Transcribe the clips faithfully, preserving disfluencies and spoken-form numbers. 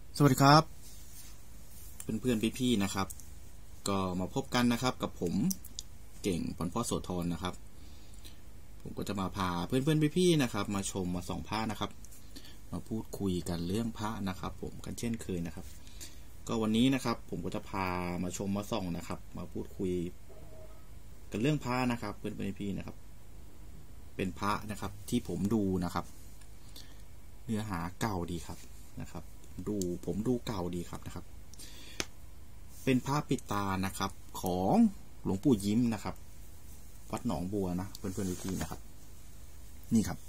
สวัสดีครับเพื่อนเพื่อนพี่ๆนะครับก็มาพบกันนะครับกับผมเก่งผลพ่อโสธรนะครับผมก็จะมาพาเพื่อนเพื่อนพี่ๆนะครับมาชมมาส่องพระนะครับมาพูดคุยกันเรื่องพระนะครับผมกันเช่นเคยนะครับก็วันนี้นะครับผมก็จะพามาชมมาส่องนะครับมาพูดคุยกันเรื่องพระนะครับเพื่อนเพื่อนพี่ๆนะครับเป็นพระนะครับที่ผมดูนะครับเนื้อหาเก่าดีครับนะครับดูผมดูเก่าดีครับนะครับเป็นพระปิดตานะครับของหลวงปู่ยิ้มนะครับวัดหนองบัวนะเพื่อนเพื่อนพี่ๆนะครับนี่ครับ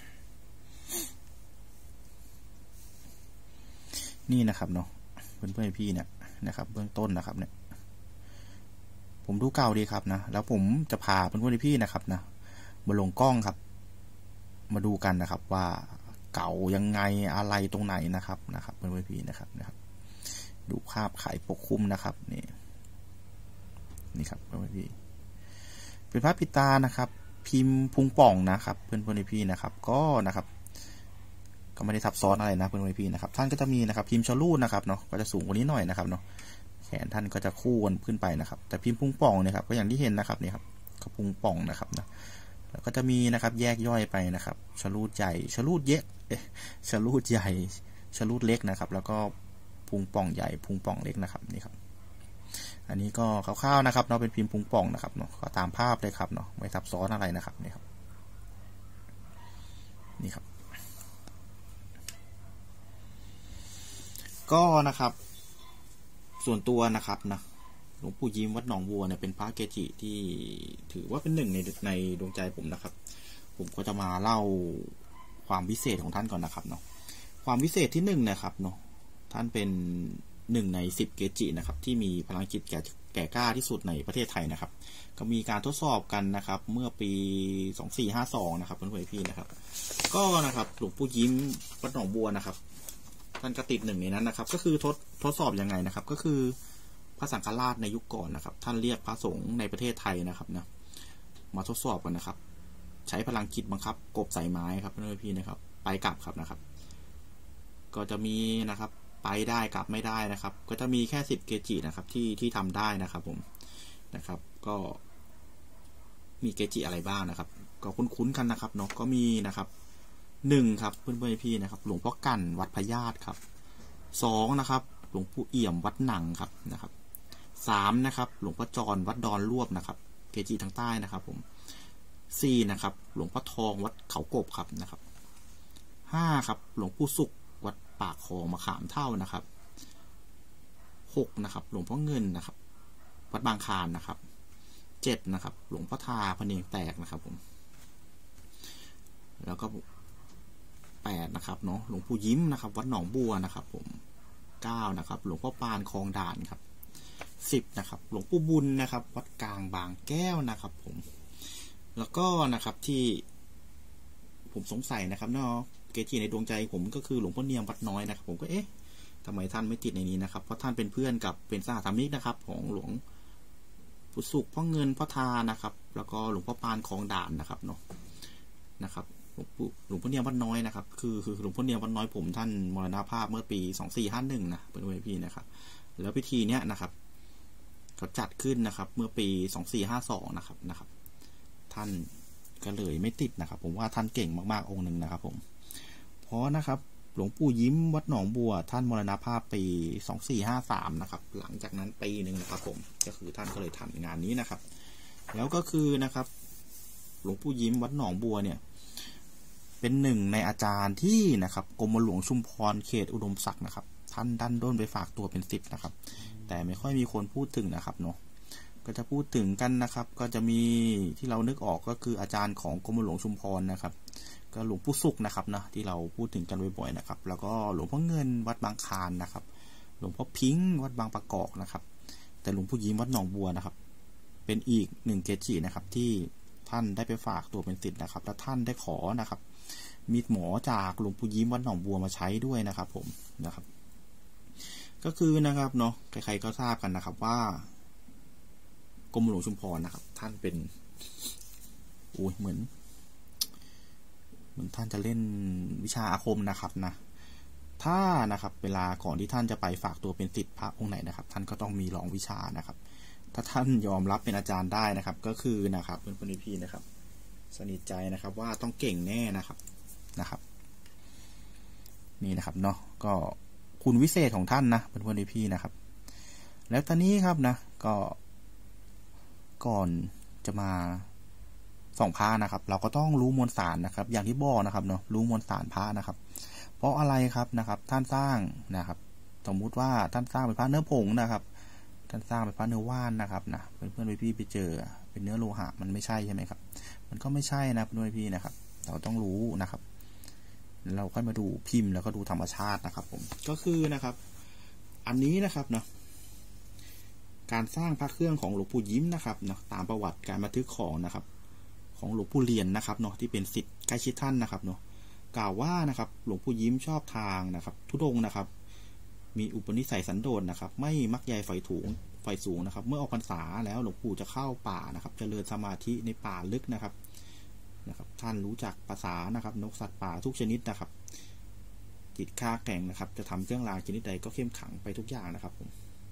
นี่นะครับเนาะเพื่อนเพื่อนพี่เนี่ยนะครับเบื้องต้นนะครับเนี่ยผมดูเก่าดีครับนะแล้วผมจะพาเพื่อนเพื่อนพี่นะครับนะมาลงกล้องครับมาดูกันนะครับว่าเก่ายังไงอะไรตรงไหนนะครับนะครับเพื่อนเพื่อนพี่นะครับนะครับดูภาพขายปกคลุมนะครับนี่นี่ครับเพื่อนพี่เป็นพระปิดตานะครับพิมพ์พุงป่องนะครับเพื่อนเพื่อนพี่นะครับก็นะครับก็ไม่ได้ทับซ้อนอะไรนะเพื่อนเพื่อนพี่นะครับท่านก็จะมีนะครับพิมพ์ชะลูดนะครับเนาะก็จะสูงกว่านี้หน่อยนะครับเนาะแขนท่านก็จะคู่กันขึ้นไปนะครับแต่พิมพ์พุงป่องเนี่ยครับก็อย่างที่เห็นนะครับนี่ครับก็พุงป่องนะครับนะแล้วก็จะมีนะครับแยกย่อยไปนะครับชะลูดใหญ่ชะลูดเยอะชะลูดใหญ่ชะลูดเล็กนะครับแล้วก็พุงป่องใหญ่พุงป่องเล็กนะครับนี่ครับอันนี้ก็คร่าวๆนะครับเนาะเป็นพิมพ์พุงป่องนะครับเนาะก็ตามภาพเลยครับเนาะไม่ทับซ้อนอะไรนะครับนี่ครับนี่ครับก็นะครับส่วนตัวนะครับนะหลวงปู่ยิ้มวัดหนองบัวเนี่ยเป็นพระเกจิที่ถือว่าเป็นหนึ่งในในดวงใจผมนะครับผมก็จะมาเล่าความพิเศษของท่านก่อนนะครับเนาะความพิเศษที่หนึ่งนะครับเนาะท่านเป็นหนึ่งในสิบเกจินะครับที่มีพลังจิตแก่แก่กล้าที่สุดในประเทศไทยนะครับก็มีการทดสอบกันนะครับเมื่อปีสองสี่ห้าสองนะครับเพื่อนๆพี่นะครับก็นะครับหลวงปู่ยิ้มวัดหนองบัวนะครับท่านก็ติดหนึ่งในนั้นนะครับก็คือทดทดสอบยังไงนะครับก็คือพระสังฆราชในยุคก่อนนะครับท่านเรียกพระสงฆ์ในประเทศไทยนะครับนะมาทดสอบกันนะครับใช้พลังจิตบังคับกบใส่ไม้ครับเพื่อนๆพี่นะครับไปกลับครับนะครับก็จะมีนะครับไปได้กลับไม่ได้นะครับก็จะมีแค่สิบเกจินะครับที่ที่ทำได้นะครับผมนะครับก็มีเกจิอะไรบ้างนะครับก็คุ้นๆกันนะครับเนาะก็มีนะครับหนึ่งครับเพื่อนๆพี่นะครับหลวงพ่อกั่นวัดพญาตครับสองนะครับหลวงปู่เอี่ยมวัดหนังครับนะครับสามนะครับหลวงพ่อจรวัดดอนรวบนะครับเกจิทางใต้นะครับผมสี่นะครับหลวงพ่อทองวัดเขากบครับนะครับห้าครับหลวงปู่สุขวัดปากคลองมะขามเท่านะครับหกนะครับหลวงพ่อเงินนะครับวัดบางคลานนะครับเจ็ดนะครับหลวงพ่อทาพเนงแตกนะครับผมแล้วก็แปดนะครับเนาะหลวงปู่ยิ้มนะครับวัดหนองบัวนะครับผมเก้านะครับหลวงพ่อปานคลองด่านครับสิบนะครับหลวงปู่บุญนะครับวัดกลางบางแก้วนะครับผมแล้วก็นะครับที่ผมสงสัยนะครับเนาะเกจิในดวงใจผมก็คือหลวงพ่อเนียมวัดน้อยนะครับผมก็เอ๊ะทำไมท่านไม่ติดในนี้นะครับเพราะท่านเป็นเพื่อนกับเป็นสหธรรมิกนะครับของหลวงปู่สุขพ่อเงินพ่อทานะครับแล้วก็หลวงพ่อปานคลองด่านนะครับเนาะนะครับหลวงปู่หลวงพ่อเนียมวัดน้อยนะครับคือคือหลวงพ่อเนียมวัดน้อยผมท่านมรณภาพเมื่อปีสองสี่ห้าหนึ่งนะเป็นวันพี่นะครับแล้วพิธีเนี้ยนะครับเขาจัดขึ้นนะครับเมื่อปีสองสี่ห้าสองนะครับนะครับท่านก็เลยไม่ติดนะครับผมว่าท่านเก่งมากๆองค์หนึ่งนะครับผมเพราะนะครับหลวงปู่ยิ้มวัดหนองบัวท่านมรณภาพปีสองสี่ห้าสามนะครับหลังจากนั้นปีหนึ่งนะครับผมก็คือท่านก็เลยทำงานนี้นะครับแล้วก็คือนะครับหลวงปู่ยิ้มวัดหนองบัวเนี่ยเป็นหนึ่งในอาจารย์ที่นะครับกรมหลวงชุมพรเขตอุดมศักดิ์นะครับท่านดันด้นไปฝากตัวเป็นสิบนะครับแต่ไม่ค่อยมีคนพูดถึงนะครับเนาะก็จะพูดถึงกันนะครับก็จะมีที่เรานึกออกก็คืออาจารย์ของกรมหลวงชุมพรนะครับก็หลวงปู่สุขนะครับนะที่เราพูดถึงกันบ่อยๆนะครับแล้วก็หลวงพ่อเงินวัดบางคลานนะครับหลวงพ่อพิงค์วัดบางประกอบนะครับแต่หลวงปู่ยิ้มวัดหนองบัวนะครับเป็นอีกหนึ่งเกจินะครับที่ท่านได้ไปฝากตัวเป็นศิษย์นะครับและท่านได้ขอนะครับมีดหมอจากหลวงปู่ยิ้มวัดหนองบัวมาใช้ด้วยนะครับผมนะครับก็คือนะครับเนาะใครๆก็ทราบกันนะครับว่ากรมหลวงชุมพรนะครับท่านเป็นโอ้ยเหมือนเหมือนท่านจะเล่นวิชาอาคมนะครับนะถ้านะครับเวลาก่อนที่ท่านจะไปฝากตัวเป็นศิษย์พระองค์ไหนนะครับท่านก็ต้องมีรองวิชานะครับถ้าท่านยอมรับเป็นอาจารย์ได้นะครับก็คือนะครับเพื่อนๆพี่ๆนะครับสนิทใจนะครับว่าต้องเก่งแน่นะครับนะครับนี่นะครับเนาะก็คุณวิเศษของท่านนะเพื่อนๆพี่ๆนะครับแล้วตอนนี้ครับนะก็ก่อนจะมาส่องพระนะครับเราก็ต้องรู้มวลสารนะครับอย่างที่บอกนะครับเนาะรู้มวลสารพระนะครับเพราะอะไรครับนะครับท่านสร้างนะครับสมมุติว่าท่านสร้างเป็นพระเนื้อผงนะครับท่านสร้างเป็นพระเนื้อว่านนะครับนะเพื่อนๆพี่ๆไปเจอเป็นเนื้อโลหะมันไม่ใช่ใช่ไหมครับมันก็ไม่ใช่นะเพื่อนๆพี่นะครับเราต้องรู้นะครับเราค่อยมาดูพิมพ์แล้วก็ดูธรรมชาตินะครับผมก็คือนะครับอันนี้นะครับเนาะการสร้างพระเครื่องของหลวงปู่ยิ้มนะครับเนาะตามประวัติการบันทึกของนะครับของหลวงปู่เรียนนะครับเนาะที่เป็นศิษย์ใกล้ชิดท่านนะครับเนาะกล่าวว่านะครับหลวงปู่ยิ้มชอบทางนะครับธุดงค์นะครับมีอุปนิสัยสันโดษนะครับไม่มักใยไฟถูงไฟสูงนะครับเมื่อออกพรรษาแล้วหลวงปู่จะเข้าป่านะครับเจริญสมาธิในป่าลึกนะครับนะครับท่านรู้จักภาษานะครับนกสัตว์ป่าทุกชนิดนะครับจิตข้าแก่งนะครับจะทำเครื่องรางชนิดใดก็เข้มขังไปทุกอย่างนะครับผม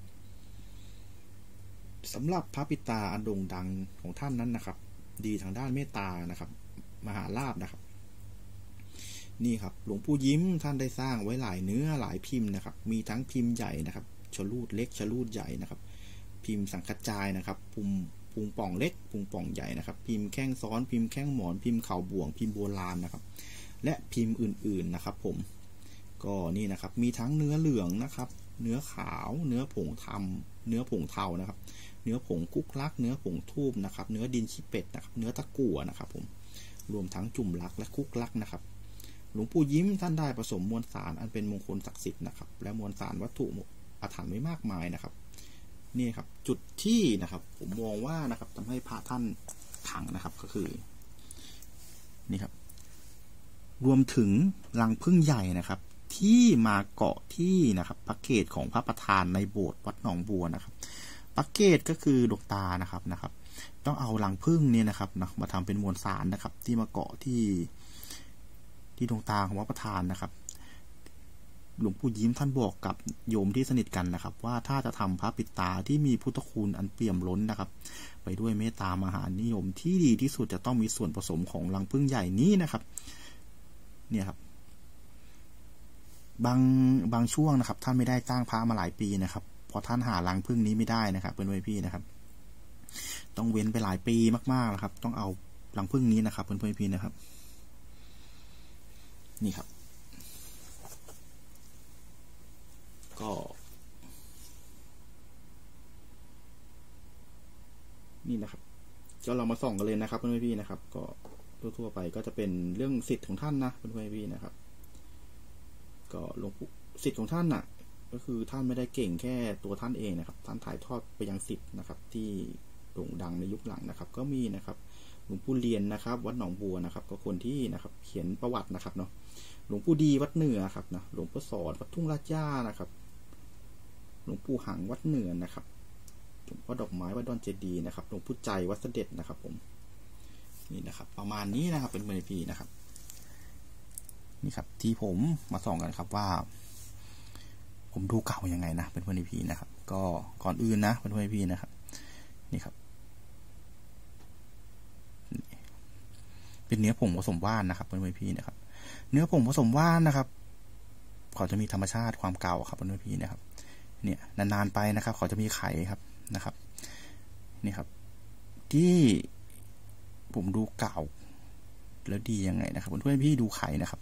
สำหรับพระปิตาอันโด่งดังของท่านนั้นนะครับดีทางด้านเมตตานะครับมหาลาภนะครับนี่ครับหลวงปู่ยิ้มท่านได้สร้างไว้หลายเนื้อหลายพิมพ์นะครับมีทั้งพิมพ์ใหญ่นะครับชลูดเล็กชลูดใหญ่นะครับพิมพ์สังกัจจายนะครับพุงพุงป่องเล็กพุงป่องใหญ่นะครับพิมพ์แข้งซ้อนพิมพ์แข้งหมอนพิมพ์เข่าบ่วงพิมพ์โบราณนะครับและพิมพ์อื่นๆนะครับผมก็นี่นะครับมีทั้งเนื้อเหลืองนะครับเนื้อขาวเนื้อผงทำเนื้อผงเทานะครับเนื้อผงกุ๊กลักเนื้อผงทูบนะครับเนื้อดินขี้เป็ดนะครับเนื้อตะกั่วนะครับผมรวมทั้งจุ่มลักและกุ๊กลักนะครับหลวงปู่ยิ้มท่านได้ผสมมวลสารอันเป็นมงคลศักดิ์สิทธิ์นะครับและมวลสารวัตถุอาถรรพ์ไว้มากมายนะครับนี่ครับจุดที่นะครับผมมองว่านะครับทำให้พระท่านขลังนะครับก็คือนี่ครับรวมถึงรังผึ้งใหญ่นะครับที่มาเกาะที่นะครับพระเกศของพระประธานในโบสถ์วัดหนองบัวนะครับพระเกศก็คือดวงตานะครับนะครับต้องเอารังผึ้งเนี่ยนะครับนะมาทำเป็นมวลสารนะครับที่มาเกาะที่ที่ดวงตาของพระประธานนะครับหลวงปู่ยิ้มท่านบอกกับโยมที่สนิทกันนะครับว่าถ้าจะทำพระปิดตาที่มีพุทธคุณอันเปี่ยมล้นนะครับไปด้วยเมตตามหานิยมที่ดีที่สุดจะต้องมีส่วนผสมของรังผึ้งใหญ่นี้นะครับเนี่ยครับบางบางช่วงนะครับท่านไม่ได้สร้างพระมาหลายปีนะครับพอท่านหารังผึ้งนี้ไม่ได้นะครับเป็นไว้พี่นะครับต้องเว้นไปหลายปีมากๆนะครับต้องเอารังผึ้งนี้นะครับเพื่อนๆพี่นะครับนี่ครับก็นี่นะครับก็เรามาส่องกันเลยนะครับเพื่อนๆพี่นะครับก็ทั่วๆไปก็จะเป็นเรื่องสิทธิ์ของท่านนะเพื่อนๆพี่นะครับก็หลวงปู่สิทธิ์ของท่านน่ะก็คือท่านไม่ได้เก่งแค่ตัวท่านเองนะครับท่านถ่ายทอดไปยังสิทธิ์นะครับที่โด่งดังในยุคหลังนะครับก็มีนะครับหลวงปู่เรียนนะครับวัดหนองบัวนะครับก็คนที่นะครับเขียนประวัตินะครับเนาะหลวงปู่ดีวัดเหนือครับนะหลวงพ่อสอนวัดทุ่งราชย่านะครับหลวงปู่หังวัดเหนือนะครับหลวงพ่อดอกไม้วัดดอนเจดีนะครับหลวงปู่ใจวัดเสด็จนะครับผมนี่นะครับประมาณนี้นะครับเป็นเมนพีนะครับนี่ครับที่ผมมาส่องกันครับว่าผมดูเก่ายังไงนะเป็นเพื่อนพีนะครับก็ก่อนอื่นนะเป็นเพื่อนพีนะครับนี่ครับเป็นเนื้อผงผสมว่านนะครับเป็นเพื่อนพีนะครับเนื้อผงผสมว่านนะครับเขาจะมีธรรมชาติความเก่าครับเป็นเพื่อนพีนะครับเนี่ยนานๆไปนะครับเขาจะมีไข่ครับนะครับนี่ครับที่ผมดูเก่าแล้วดียังไงนะครับเพื่อนๆพี่ดูไข่นะครับ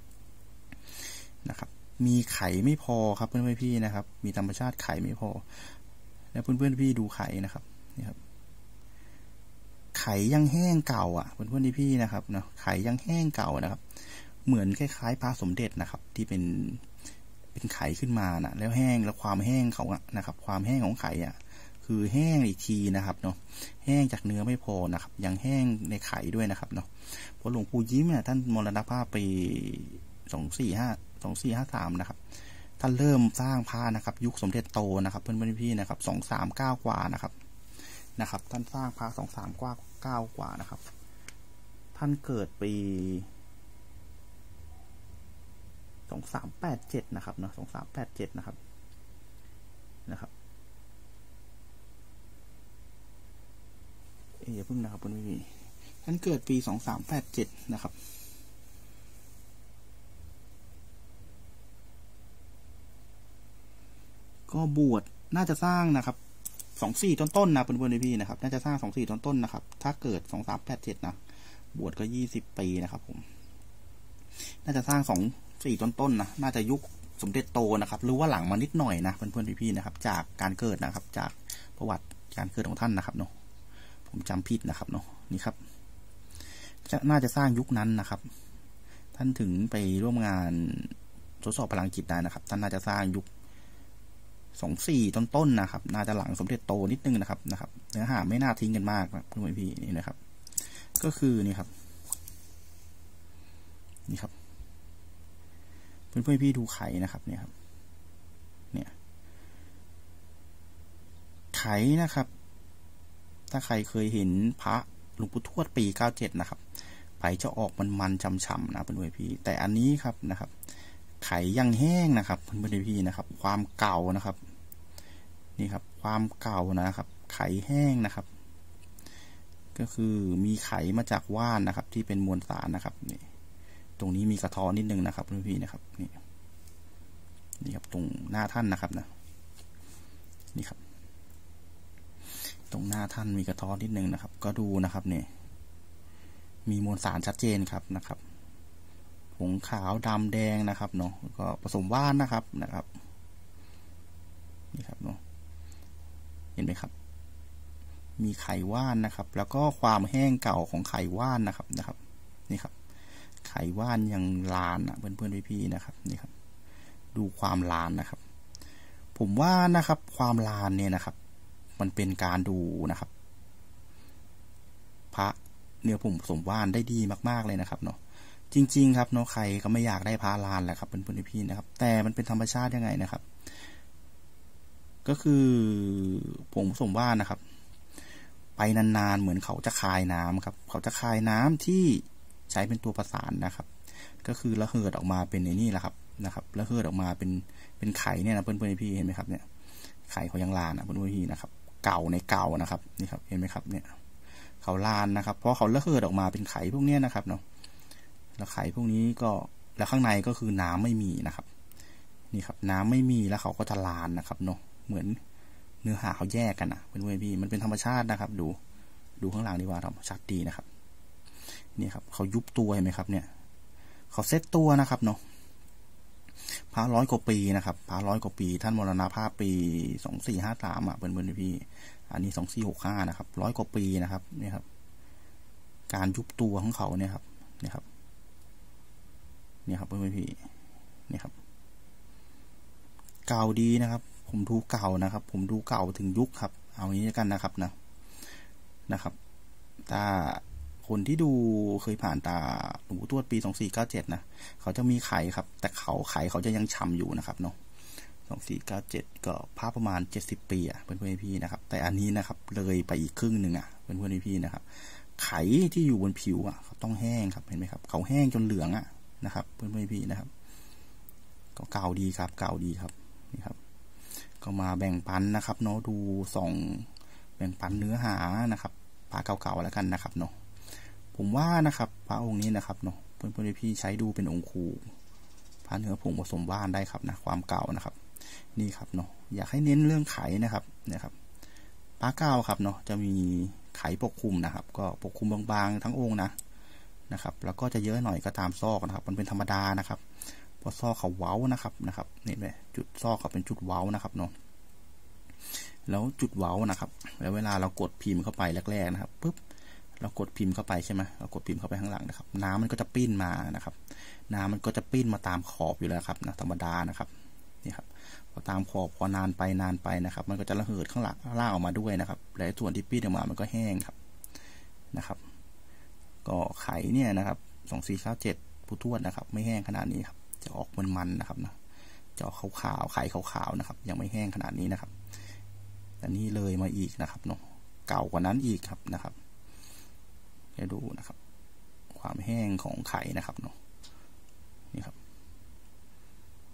นะครับมีไข่ไม่พอครับเพื่อนๆพี่นะครับมีธรรมชาติไข่ไม่พอแล้วเพื่อนๆพี่ดูไข่นะครับนี่ครับไข่ยังแห้งเก่าอ่ะเพื่อนๆพี่นะครับเนาะไข่ยังแห้งเก่านะครับเหมือนคล้ายๆพระสมเด็จนะครับที่เป็นเป็นไข่ขึ้นมานะแล้วแห้งแล้วความแห้งเขาอะนะครับความแห้งของไข่อ่ะคือแห้งอีกทีนะครับเนาะแห้งจากเนื้อไม่พอนะครับยังแห้งในไข่ด้วยนะครับเนาะเพราะหลวงปู่ยิ้มเนี่ยท่านมรณภาพไปสองสี่ห้าสองสี่ห้าสามนะครับท่านเริ่มสร้างพระนะครับยุคสมเด็จโตนะครับเพื่อนๆพี่นะครับสองสามเก้ากว่านะครับนะครับท่านสร้างพระสองสามกว่าเก้ากว่านะครับท่านเกิดปีสองสามแปดเจ็ดนะครับเนาะสองสามแปดเจ็ดนะครับนะครับเอ๊ะเพิ่งนะครับคุณพี่ท่านเกิดปีสองสามแปดเจ็ดนะครับก็บวชน่าจะสร้างนะครับสองสี่ต้นต้นนะเพื่อนๆพี่นะครับน่าจะสร้างสองสี่ต้นต้นนะครับถ้าเกิดสองสามแปดเจ็ดนะบวชก็ยี่สิบปีนะครับผมน่าจะสร้างสองสี่ต้นต้นนะน่าจะยุคสมเด็จโตนะครับหรือว่าหลังมานิดหน่อยนะเพื่อนๆพี่ๆนะครับจากการเกิดนะครับจากประวัติการเกิดของท่านนะครับเนาะผมจำผิดนะครับเนาะนี่ครับน่าจะสร้างยุคนั้นนะครับท่านถึงไปร่วมงานทดสอบพลังจิตได้นะครับท่านน่าจะสร้างยุคสองสี่ต้นๆนะครับน่าจะหลังสมเด็จโตนิดนึงนะครับนะครับเนื้อหาไม่น่าทิ้งกันมากนะเพื่อนๆพี่นี่นะครับก็คือนี่ครับนี่ครับเพื่อนๆพี่ดูไข่นะครับเนี่ยครับเนี่ยไข่นะครับถ้าใครเคยเห็นพระหลวงปู่ทวดปีเก้าเจ็ดนะครับไผ่จะออกมันมันฉ่ำๆนะเพื่อนๆพี่แต่อันนี้ครับนะครับไข่ยังแห้งนะครับเพื่อนๆพี่นะครับความเก่านะครับนี่ครับความเก่านะครับไข่แห้งนะครับก็คือมีไข่มาจากว่านนะครับที่เป็นมวลสารนะครับนี่ตรงนี้มีกระท้อนนิดนึงนะครับเพื่อนๆพี่นะครับนี่นี่ครับตรงหน้าท่านนะครับนะนี่ครับตรงหน้าท่านมีกระท้อนนิดนึงนะครับก็ดูนะครับเนี่ยมีมวลสารชัดเจนครับนะครับผงขาวดำแดงนะครับเนาะก็ผสมว่านนะครับนะครับนี่ครับเนาะเห็นไหมครับมีไข่ว่านนะครับแล้วก็ความแห้งเก่าของไข่ว่านนะครับนะครับนี่ครับไข่ว่านยังลานอ่ะเพื่อนๆพี่ๆนะครับนี่ครับดูความลานนะครับผมว่านะครับความลานเนี่ยนะครับมันเป็นการดูนะครับพระเนื้อผงผสมว่านได้ดีมากๆเลยนะครับเนาะจริงๆครับเนาะใครก็ไม่อยากได้พระลานแหละครับเพื่อนๆพี่ๆนะครับแต่มันเป็นธรรมชาติยังไงนะครับก็คือผงผสมว่านนะครับไปนานๆเหมือนเขาจะคายน้ำครับเขาจะคายน้ำที่ใช้เป็นตัวประสานนะครับก็คือระเหิดออกมาเป็นในนี่แหละครับนะครับระเหิดออกมาเป็นเป็นไข่เนี่ยนะเพื่อนๆพี่เห็นไหมครับเนี่ยไข่เขายังลานนะเพื่อนๆพี่นะครับเก่าในเก่านะครับนี่ครับเห็นไหมครับเนี่ยเขาลานนะครับเพราะเขาระเหิดออกมาเป็นไข่พวกนี้นะครับเนาะแล้วไข่พวกนี้ก็แล้วข้างในก็คือน้ำไม่มีนะครับนี่ครับน้ำไม่มีแล้วเขาก็จะลานนะครับเนาะเหมือนเนื้อหาเขาแยกกันนะเพื่อนๆพี่มันเป็นธรรมชาตินะครับดูดูข้างหลังดีกว่าชัดดีนะครับนี่ครับเขายุบตัวเห็นไหมครับเนี่ยเขาเซตตัวนะครับเนาะพระร้อยกว่าปีนะครับพระร้อยกว่าปีท่านมรณภาพปีสองสี่ห้าสามอ่ะเพื่อนๆพี่อันนี้สองสี่หกห้านะครับร้อยกว่าปีนะครับนี่ครับการยุบตัวของเขาเนี่ยครับนี่ครับนี่ครับเพื่อนๆพี่นี่ครับเก่าดีนะครับผมดูเก่านะครับผมดูเก่าถึงยุคครับเอางี้กันนะครับนะนะครับถ้าคนที่ดูเคยผ่านตาหลวงปู่ทวดปีสองสี่เก้าเจ็ดนะเขาจะมีไข่ครับแต่เขาไข่เขาจะยังฉ่ำอยู่นะครับเนาะสองสี่เก้าเจ็ดก็ภาพประมาณเจ็ดสิบปีอ่ะเพื่อนๆพี่นะครับแต่อันนี้นะครับเลยไปอีกครึ่งหนึ่งอ่ะเพื่อนๆพี่นะครับไข่ที่อยู่บนผิวอ่ะเขาต้องแห้งครับเห็นไหมครับเขาแห้งจนเหลืองอ่ะนะครับเพื่อนๆพี่นะครับก็เก่าดีครับเก่าดีครับนี่ครับก็มาแบ่งปันนะครับเนาะดูส่องแบ่งปันเนื้อหานะครับพระเก่าๆแล้วกันนะครับเนาะผมว่านะครับพระองค์นี้นะครับเนาะเพื่อนๆพี่ใช้ดูเป็นองค์ครูพระเนื้อผงผสมว่านได้ครับนะความเก่านะครับนี่ครับเนาะอยากให้เน้นเรื่องไขนะครับเนี่ยครับพระเก่าครับเนาะจะมีไขปกคลุมนะครับก็ปกคลุมบางๆทั้งองค์นะนะครับแล้วก็จะเยอะหน่อยก็ตามซอกนะครับมันเป็นธรรมดานะครับเพราะซอกเขาเว้านะครับนะครับนี่เลยจุดซอกเขาเป็นจุดเว้านะครับเนาะแล้วจุดเว้านะครับแล้วเวลาเรากดพิมพ์เข้าไปแรกๆนะครับปุ๊บเรากดพิมพ์เข้าไปใช่ไหมเรากดพิมพ์เข้าไปข้างหลังนะครับน้ำมันก็จะปิ้นมานะครับน้ำมันก็จะปิ้นมาตามขอบอยู่แล้วครับนะธรรมดานะครับนี่ครับพอตามขอบพอนานไปนานไปนะครับมันก็จะระเหิดข้างหลังล่างออกมาด้วยนะครับและส่วนที่ปิ้นออกมามันก็แห้งครับนะครับก็ไข่เนี่ยนะครับสองสี่เก้าเจ็ดปู่ทวดนะครับไม่แห้งขนาดนี้ครับจะออกมันๆนะครับนะจะออกขาวๆไข่ขาวๆนะครับยังไม่แห้งขนาดนี้นะครับแต่นี่เลยมาอีกนะครับเนาะเก่ากว่านั้นอีกครับนะครับให้ดูนะครับความแห้งของไข่นะครับเนาะนี่ครับ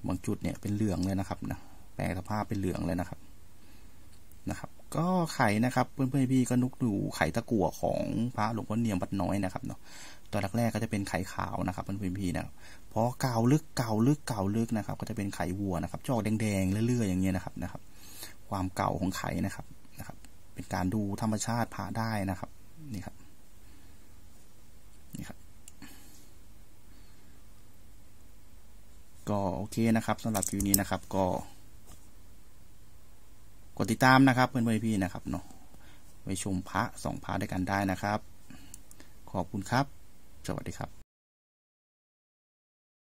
บางจุดเนี่ยเป็นเหลืองเลยนะครับนะแปลสภาพเป็นเหลืองเลยนะครับนะครับก็ไข่นะครับเพื่อนๆพี่ก็นุกดูไข่ตะกั่วของพระหลวงพ่อเนียมวัดน้อยนะครับเนาะตัวแรกๆก็จะเป็นไข่ขาวนะครับเพื่อนๆพี่นะครับพอเกาลึกเกาลึกเกาลึกนะครับก็จะเป็นไข่วัวนะครับจอกแดงๆเรื่อยๆอย่างเงี้ยนะครับนะครับความเก่าของไข่นะครับนะครับเป็นการดูธรรมชาติพระได้นะครับนี่ครับนี่ครับก็โอเคนะครับสำหรับคลิปนี้นะครับก็กดติดตามนะครับเพื่อนๆพี่นะครับเนาะไปชมพระสองพระด้วยกันได้นะครับขอบคุณครับสวัสดีครับ